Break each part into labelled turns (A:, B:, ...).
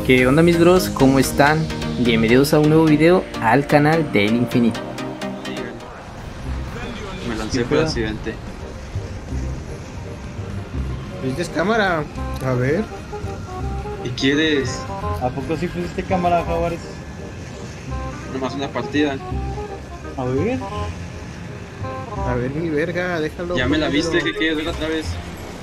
A: ¿Qué onda mis bros? ¿Cómo están? Bienvenidos a un nuevo video al canal del Infinito.
B: Me lancé por accidente.
C: ¿Viste cámara? A ver.
B: ¿Y quieres?
D: ¿A poco sí pusiste cámara, Jaguares?
B: Nomás una partida.
D: A ver.
C: A ver mi verga, déjalo.
B: Ya me la viste, que quieres ver otra vez.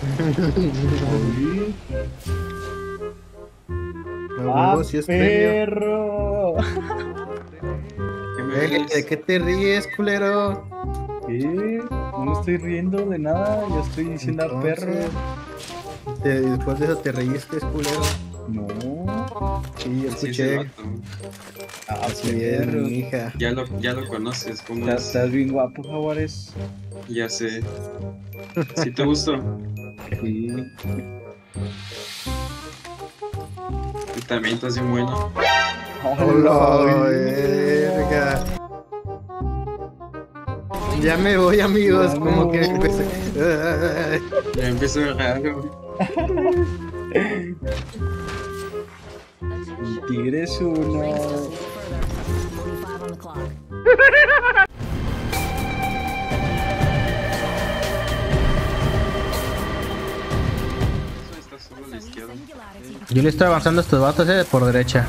C: No, si es premio.
D: perro!
B: ¿Qué me
C: ¿De
B: ves?
C: qué te ríes, culero?
D: ¿Qué? No me estoy riendo de nada, yo estoy diciendo a perro.
C: Después de eso te reíste, culero.
D: No.
C: Sí, yo
B: Así es
C: escuché.
B: el vato.
C: Así es,
D: perro.
C: mi hija.
B: Ya lo conoces, ¿cómo es?
D: Estás bien guapo, Jaguares.
B: Ya sé. ¿Sí te gustó?
D: Sí.
B: Y también estás bien bueno.
C: Hola, verga. Ya me voy, amigos.
D: Ya
C: Como
D: no.
C: que.
B: Ya empezó raro.
D: Tigres uno.
B: Eso está solo a la izquierda.
A: Yo le estoy avanzando a estos vatos por derecha.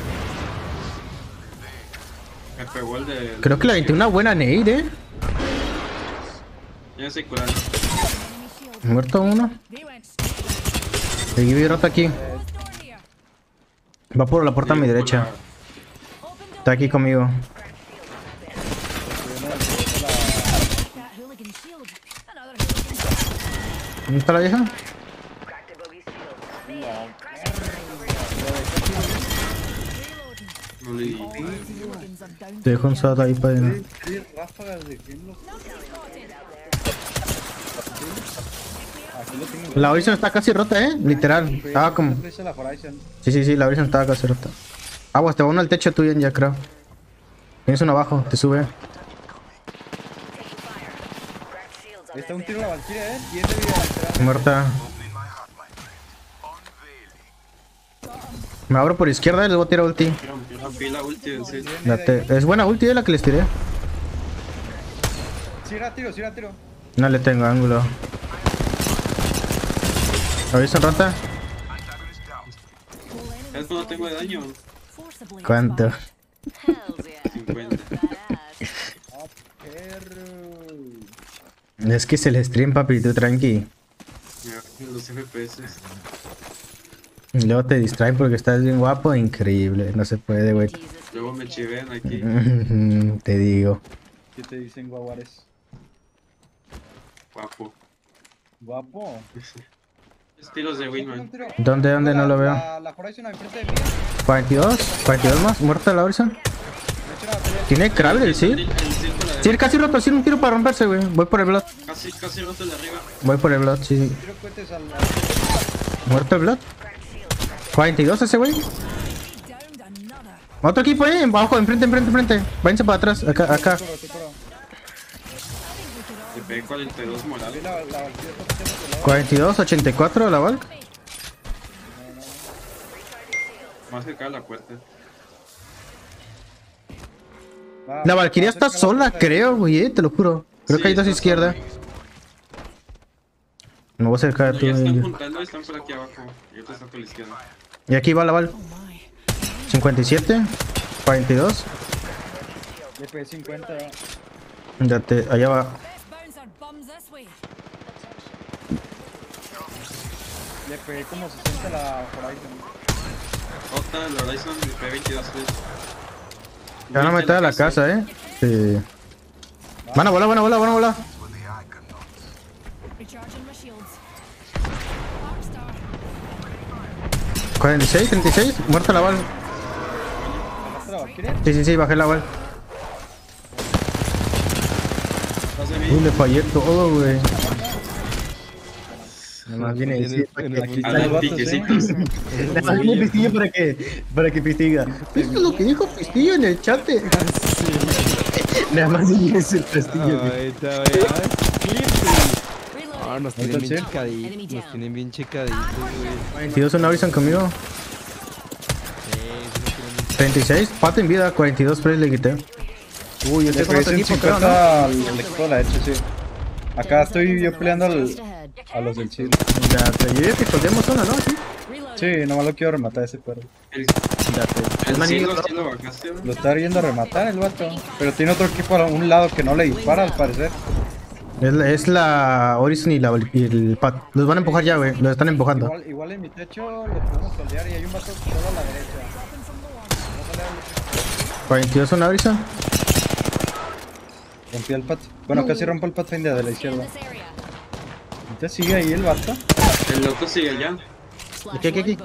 B: Me pegó el de.
A: Creo que le aventé una buena nade,
B: Ya sé curar.
A: Muerto uno. Seguí rota aquí. Va por la puerta a mi derecha. Está aquí conmigo. ¿Dónde está la vieja?
B: No le di.
A: Te dejo un SWAT ahí para...
D: Tres ráfagas de Hemlock. Aquí lo tengo.
A: La Horizon está casi rota, literal. Estaba como...
D: Flecha a la Horizon.
A: Sí, la Horizon estaba casi rota. Aguas, te va uno al techo tuyo ya, creo. Tienes uno abajo, te sube.
D: Ahí está un tiro a la Valkyria, 10 de vida.
A: Muerta. Me abro por izquierda y les voy a tirar ulti.
B: Rompí la ulti, en serio.
A: Es buena ulti la que les tiré.
D: Sí, era tiro.
A: No le tengo ángulo. ¿Horizon rota?
B: ¿Sabes cuánto tengo de daño?
A: ¿Cuánto?
B: 50.
D: Perro.
A: Es que es el stream, papi, tú tranqui.
B: Mira, los FPS.
A: Y luego te distraen porque estás bien guapo. Increíble, no se puede, güey.
B: Luego me chivean aquí.
A: Te digo.
D: ¿Qué te dicen, Jaguares?
B: Guapo.
D: Guapo.
B: Estilos de Winman.
A: ¿Dónde no lo veo?
D: La Horizon enfrente de mí.
A: 42 más, muerta la Horizon. Tiene Kraber, ¿sí?
B: El circo de
A: Sí, casi roto, sí, un tiro para romperse, güey. Voy por el Blood.
B: casi roto el de arriba.
A: Voy por el Blood, sí.
D: Tiro cohetes al.
A: ¿Muerto el Blood? 42 ese güey. Otro equipo, abajo, enfrente. Váyanse para atrás, acá.
D: Te curo.
B: Te pegué 42 moral.
D: La Valkyria está peleando por lado.
A: 42, 84 la Valk.
B: Más cerca de la puerta.
D: Va,
A: La Valkyria
D: va
A: está
D: cerca de la
A: sola,
D: puerta.
A: creo, güey, te lo juro. Creo que hay dos
B: está
A: izquierda.
B: sola.
A: Me voy a acercar a
B: No,
A: tu.
B: ya están juntando, están por aquí abajo. Y otro está por la izquierda.
A: Y aquí va la Valk. 57, 42.
D: Le pegué 50.
A: Allá va.
D: Le pegué como 60 a la Horizon.
B: Otra, la Horizon, me pegué 22 veces.
A: Se van a meter a la casa, Sí. Van a volar. 46, 36, muerta la Valk.
D: ¿Bajaste la Valkyria?
A: Sí, bajé la Valk.
B: Estás de mí.
A: Uy, le fallé todo, güey. Nada más viene a decir para que...
D: Aquí
B: A
D: están los
B: los
D: vatos,
B: piquecitos.
A: Nada más viene Pistillo para que Pistillo. Esto es lo que dijo Pistillo en el chat. Nada más viene el Pistillo.
E: No, nos tienen bien checaditos, nos tienen bien checaditos, güey.
A: 22 una Horizon conmigo. 36, Pato en vida, 42 frames le quité. Uy, este
D: Le
A: es con otro
D: pegué
A: equipo, creo,
D: 150
A: ¿no?
D: al equipo de la derecha, sí. Acá estoy yo peleando a los del chill.
A: Ya te yo digo que escondemos una, ¿no? Sí.
D: Sí, nomás lo quiero rematar ese perro.
B: El,
A: Ya te.
B: el
A: Man,
B: cielo,
A: niño,
B: sí lo bajaste, ¿no?
D: Lo está yendo a rematar el vato. Pero tiene otro equipo a un lado que no le dispara al parecer.
A: es la Horizon y el Pat. Los van a empujar ya, güey. Los están empujando.
D: Igual en mi techo lo podemos soldear y hay un vato solo a la derecha.
A: 42 una Horizon.
D: Rompí el pat. Bueno, casi rompo el Pathfinder de la izquierda. ¿Ya sigue ahí el vato?
B: El otro sigue allá.
A: Aquí.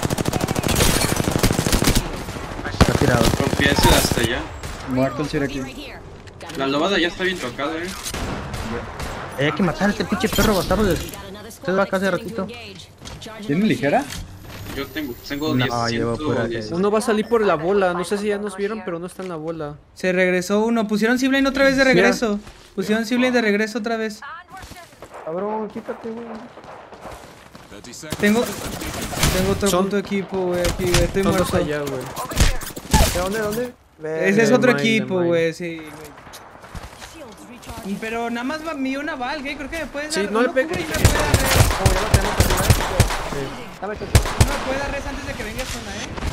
A: Está tirado.
B: Rompí ese hasta allá.
D: Muerto el Cherokee.
B: La lobada ya está bien tocada,
A: Hay que matar a este pinche perro bastardo. Se va acá hace ratito.
D: ¿Tiene ligera?
B: Yo tengo
A: No,
B: 10,
A: llevo pura
B: 110.
E: Uno va a salir por la bola. No sé si ya nos vieron, pero no está en la bola.
F: Se regresó uno. Pusieron Sibling otra vez de regreso. Pusieron Sibling de regreso otra vez.
E: Cabrón, quítate, güey.
F: Tengo otro
E: Son-
F: punto de equipo, güey. Aquí, güey. Estoy
E: Todos
F: muerto.
E: allá, güey. ¿De dónde?
F: Ese es otro
E: Mine,
F: equipo,
E: mine.
F: güey. Sí, güey. Pero nada más me dio una bal, güey. Creo que me puedes
E: Sí,
F: dar.
E: no le
F: uno
E: pegues.
F: cubre y me puede dar res.
E: Como ya lo tenemos arriba. Dame tu.
F: Uno me puede dar res antes de que venga zona,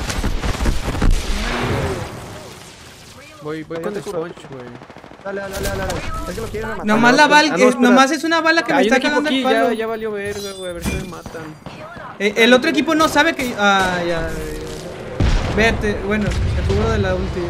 E: Voy con el sponge, güey.
G: Dale. Es que lo quieren matar.
F: Nomás la bal,
E: Ah, no, espera.
F: nomás es una bala que me
E: Hay un
F: está
E: equipo
F: cagando
E: aquí,
F: el palo.
E: ya valió verga, güey. A ver si me matan.
F: El otro equipo no sabe que. Ah, ya. Vete, bueno, te cubro de la ulti.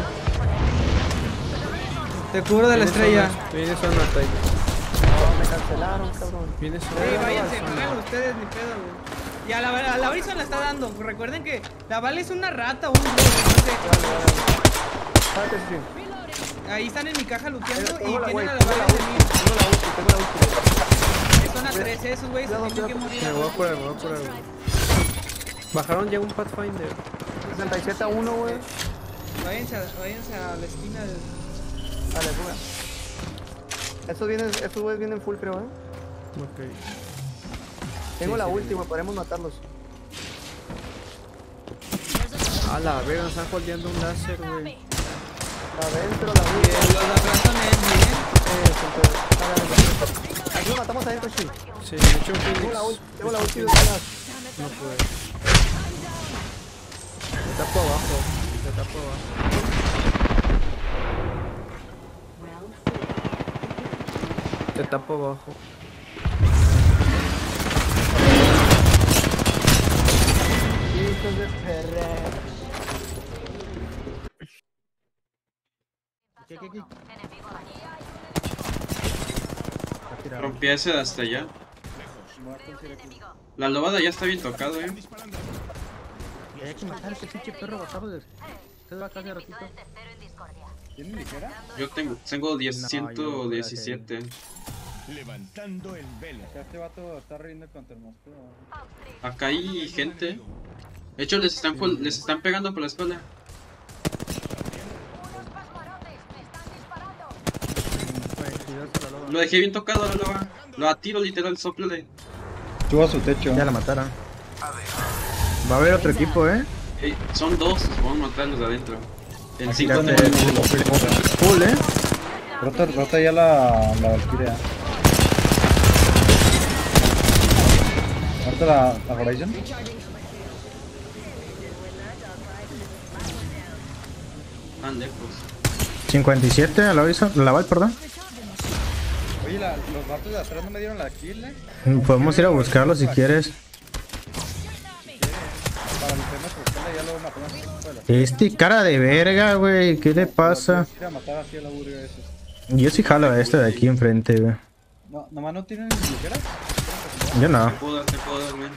F: Te cubro de la estrella.
E: Viene zona, Tyler.
G: No, me cancelaron, cabrón.
E: Viene zona.
F: Sí, váyanse, háganlo ustedes, ni pedo, güey. Y a la Horizon la está dando. Recuerden que la bala es una rata o un búho, no sé.
G: Párate, sí.
F: Ahí están en mi caja looteando y
G: Tengo la
F: tienen
G: güey,
F: a la
G: tengo
F: bala
G: la
F: de
G: ulti,
F: mí.
G: tengo la ulti.
F: Es zona 13, esos güeyes se tienen que morir.
E: Me voy a curar, güey. Bajaron ya un Pathfinder.
G: 67 a 1, güey.
F: Váyanse a la esquina.
G: Dale, fuga. Estos güeyes vienen full, creo,
E: Ok.
G: Tengo la ulti, güey, podemos matarlos.
E: A la verga, nos están holdeando un láser, güey.
G: La ven, pero la ulti.
F: Los ladrones es bien.
G: Aquí lo matamos adentro, sí.
E: Sí, me eché un
G: Tengo la
E: Phoenix.
G: ulti, tengo la ulti de balas.
E: No puede. Se tapo abajo. Se tapo abajo. Te tapo abajo.
G: Hijos de perra.
B: Rompí ese hasta allá. La lobada ya está bien tocado,
A: Hay que matar a ese pinche perro bastardo. Se va acá hace ratito.
D: ¿Tiene ligera?
B: Yo tengo 10, 117.
H: Levantando el velo.
D: Acá este vato está riendo contra el monstruo.
B: Acá hay gente. De hecho, les están pegando por la espalda. Lo dejé bien tocado, la loba. Lo atiro literal, soplale.
D: Subo a su techo.
A: Ya la mataron. Va a haber otro equipo,
B: Son dos, vamos a matar los de adentro. En
D: Aquí
B: 5
D: están
A: Full,
D: Rota ya la Valkyria. Ahorita la Horizon.
B: Tan lejos.
A: 57 a la Horizon, la Val, perdón.
D: Oye, los vatos de atrás no me dieron la kill,
A: Podemos ir a buscarlo si quieres.
D: Para meternos por espalda ya luego matamos a la escuela.
A: Este cara de verga, güey. ¿Qué le pasa?
D: Quiero matar así a la burga ese.
A: Yo sí jalo a este de aquí enfrente, güey.
D: No, nomás no tienen ligeras.
A: Yo no.
B: Te puedo dar, men.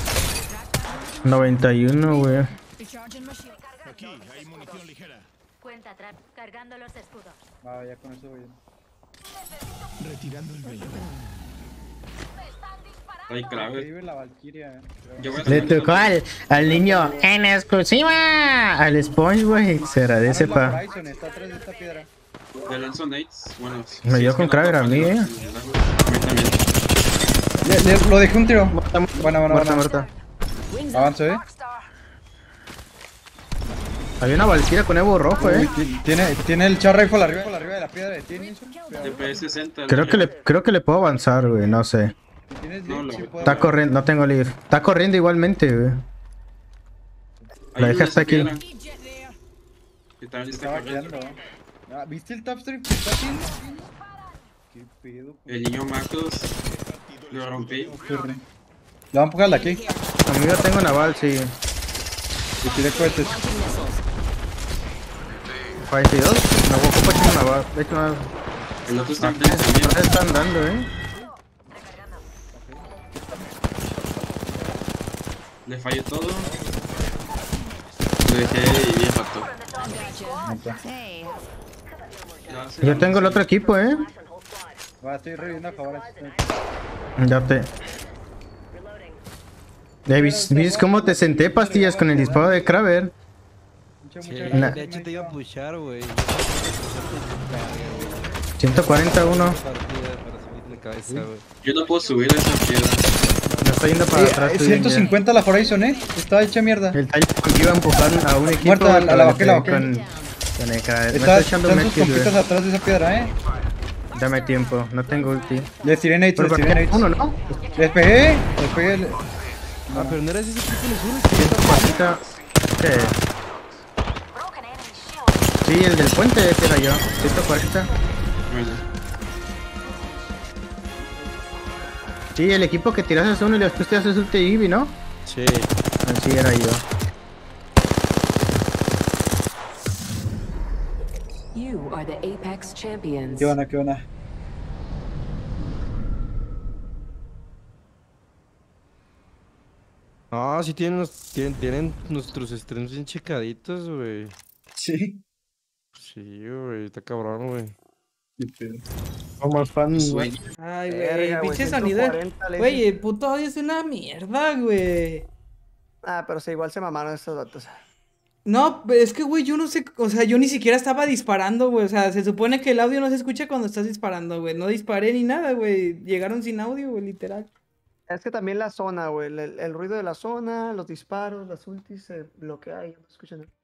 A: 91, güey.
H: Aquí hay munición ligera.
I: Cuenta atrás, cargando los escudos.
D: Ah, ya con eso voy.
H: Retirando el velo.
B: Ay, clave.
D: Vive la Valkyria,
B: Yo voy a
A: Le
B: sacar
A: tocó al niño en exclusiva. Al Sponge, güey. Se agradece, pa.
D: Horizon está atrás de esta piedra.
B: Le lanzo nades. Bueno,
A: Me dio
B: es que
A: con
B: no
A: Kraber a
B: toca,
A: mí,
B: no,
A: eh.
B: a mí también.
D: Lo dejé un tiro. Bueno.
A: Muerta, muerta.
D: Avanzo,
A: Había una Valkyria con Evo rojo,
D: Tiene el char rifle arriba de la piedra de ti.
B: TP60.
A: Creo que le puedo avanzar, güey, no sé.
B: No, lo
A: Está corriendo, no tengo leaf. Está corriendo igualmente, güey. La dejé hasta aquí.
B: Que también está
D: Estaba
B: corriendo.
D: quedando. Ah, ¿viste el top strip que está haciendo? ¿Qué pedo?
B: El niño Marcos lo rompí.
D: Le voy a empujar de aquí.
A: A mí yo tengo naval, sí.
D: Y tiré cohetes.
A: 42. No, ocupo echar naval. De hecho, no.
B: El otro está
A: No
B: también.
A: le están dando,
B: Le falló todo. Lo dejé bien rato.
A: Yo tengo el otro equipo,
D: Estoy reviviendo a favor.
A: Ya te. ¿Viste cómo te senté, pastillas, con el disparo de Kraber? Na-
E: De hecho te iba a pushar, güey.
A: 141.
B: Yo no puedo subir a esa piedra.
A: Me estoy yendo para atrás. tú,
D: 150 la Horizon, Está hecha mierda.
A: El Titan iba a empujar a un equipo.
D: Muerta, la bajé, la bajé.
A: Con el Kraber. Me
D: Están
A: está echando
D: sus
A: medkit,
D: compitas
A: güey.
D: atrás de esa piedra,
A: Dame tiempo, no tengo ulti.
D: Les tiré nades,
A: Pero
D: les tiré
A: porque
D: nades.
A: uno, ¿no?
D: Les pegué.
E: Ah, pero no eres ese tipo de sur.
A: 140. ¿Qué? Sí, el del puente ese era yo. 140.
B: Bueno,
A: Sí, el equipo que tiraste uno y después te haces ulti Eevee, ¿no?
E: Sí.
A: Así era yo.
J: You are the Apex champions.
D: Qué buena, qué buena.
E: Ah, sí tienen nuestros streams bien checaditos, güey.
D: Sí.
E: Sí, güey, está cabrón, güey.
A: Somos fans, güey.
B: sueño.
F: Ay, güey,
G: Verga, güey,
F: pinche sonido.
G: 140 le
F: Güey,
G: hice.
F: el puto audio es una mierda, güey.
G: Ah, pero sí, igual se mamaron estos datos.
F: No, es que, güey, yo no sé, o sea, yo ni siquiera estaba disparando, güey, o sea, se supone que el audio no se escucha cuando estás disparando, güey, no disparé ni nada, güey, llegaron sin audio, güey, literal.
G: Es que también la zona, güey, el ruido de la zona, los disparos, las ultis, lo que hay, no escuchan nada.